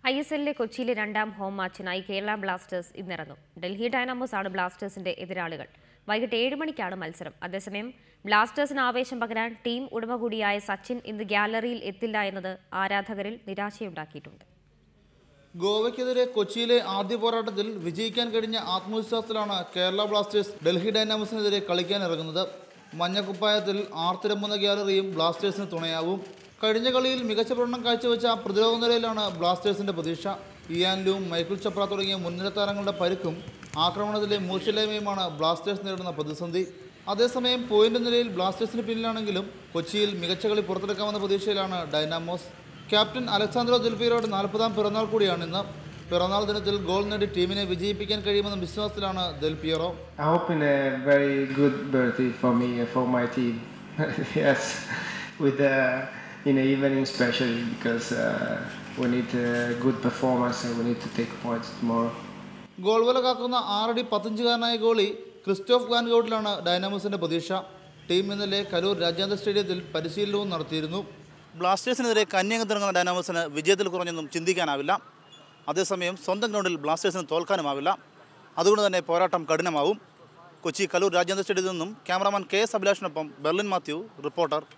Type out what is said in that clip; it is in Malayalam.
ISL കൊച്ചിയിലെ രണ്ടാം ഹോം മാച്ചിനായി കേരള ബ്ലാസ്റ്റേഴ്സ് ഇന്നിറങ്ങും. ഡൽഹി ഡൈനാമോസ് ആണ് ബ്ലാസ്റ്റേഴ്സിന്റെ എതിരാളികൾ. വൈകിട്ട് 7 മണിക്കാണ് മത്സരം. അതേസമയം ബ്ലാസ്റ്റേഴ്സിന് ആവേശം പകരാൻ ടീം ഉടമ കൂടിയായ സച്ചിൻ ഇന്ന് ഗ്യാലറിയിൽ എത്തില്ല എന്നത് ആരാധകരിൽ നിരാശയുണ്ടാക്കിയിട്ടുണ്ട്. ഗോവയ്ക്കെതിരെ കൊച്ചിയിലെ ആദ്യ പോരാട്ടത്തിൽ വിജയിക്കാൻ കഴിഞ്ഞ ആത്മവിശ്വാസത്തിലാണ് കേരള ബ്ലാസ്റ്റേഴ്സ് ഡൽഹി ഡൈനാമോസിനെതിരെ കളിക്കാനിറങ്ങുന്നത്. മഞ്ഞക്കുപ്പായത്തിൽ ആർത്തിരമ്പുന്ന ഗ്യാലറിയും ബ്ലാസ്റ്റേഴ്സിന് തുണയാവും. കഴിഞ്ഞ കളിയിൽ മികച്ച പ്രകടനം കാഴ്ചവെച്ച പ്രതിരോധ നിലയിലാണ് ബ്ലാസ്റ്റേഴ്സിന്റെ പ്രതീക്ഷ. ഇയാൻ ലൂം, മൈക്കിൾ ചപ്ര തുടങ്ങിയ മുൻനിര താരങ്ങളുടെ പരുക്കും ആക്രമണത്തിലെ മൂർച്ചയില്ലായ്മയുമാണ് ബ്ലാസ്റ്റേഴ്സ് നേരിടുന്ന പ്രതിസന്ധി. അതേസമയം പോയിന്റ് നിലയിൽ ബ്ലാസ്റ്റേഴ്സിന് പിന്നിലാണെങ്കിലും കൊച്ചിയിൽ മികച്ച കളി പുറത്തെടുക്കാമെന്ന പ്രതീക്ഷയിലാണ് ഡൈനാമോസ്. ക്യാപ്റ്റൻ അലക്സാന്ദ്രോ ദെൽ പിയറോയുടെ 40ാം പിറന്നാൾ കൂടിയാണ് ഇന്ന്. പിറന്നാൾ ദിനത്തിൽ ഗോൾ നേടി ടീമിനെ വിജയിപ്പിക്കാൻ കഴിയുമെന്ന വിശ്വാസത്തിലാണ് Del Piero. I hope in a very good birthday for me and for my team. Yes, with in the evening especially because we need a good performance and we need to take points tomorrow. ഗോൾ വല കാക്കുന്ന 6 അടി 10 ഇഞ്ചുകാരനായ ഗോളി ക്രിസ്റ്റോഫ് വാൻഗൌട്ടിലാണ് ഡൈനാമോസിന്റെ പ്രതീക്ഷ. ടീം ഇന്നലെ കലൂർ രാജ്യാന്തര സ്റ്റേഡിയത്തിൽ പരിശീലനവും നടത്തിയിരുന്നു. ബ്ലാസ്റ്റേഴ്സിനെതിരെ കന്യകത്തിറങ്ങുന്ന ഡൈനാമോസിന് വിജയത്തിൽ കുറഞ്ഞൊന്നും ചിന്തിക്കാനാവില്ല. അതേസമയം സ്വന്തം ഗ്രൗണ്ടിൽ ബ്ലാസ്റ്റേഴ്സിന് തോൽക്കാനുമാവില്ല. അതുകൊണ്ട് തന്നെ പോരാട്ടം കഠിനമാവും. കൊച്ചി കലൂർ രാജ്യാന്തര സ്റ്റേഡിയത്തിൽ നിന്നും ക്യാമറാമാൻ KS അഭിലാഷിനൊപ്പം ബെർലിൻ മാത്യു, റിപ്പോർട്ടർ.